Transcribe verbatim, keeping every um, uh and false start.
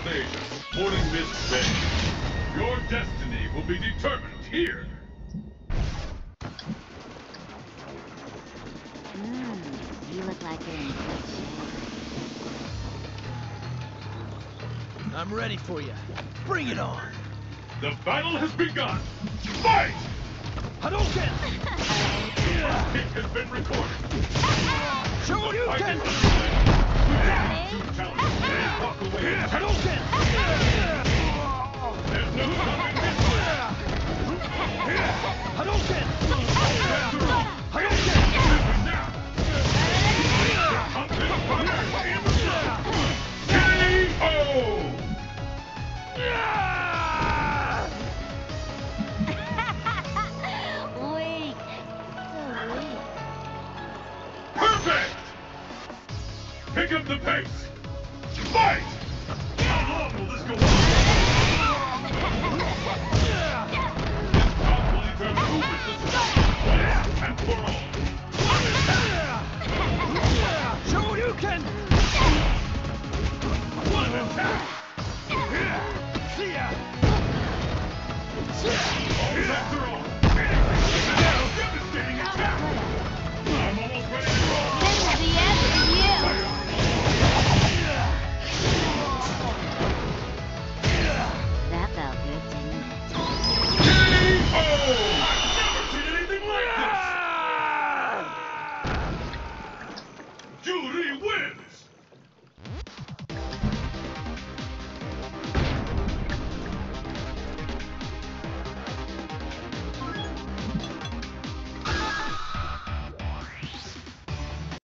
stage of sporting Miss Bay. Your destiny will be determined here. Mmm, you look like you're in good shape. I'm ready for you. Bring it on. The battle has begun. Fight! Hadouken! First kick has been recorded. Show you Fight can! is underway. Two challengers walk away. Hadouken! There's no stopping this one. Hadouken! Hadouken! Now. Ultimate Fighter in the K O! Weak. So weak. Perfect! Pick up the pace! Fight! How long will this go on? This bout will determine who wins the fight, once and for all. Show you can! One attack!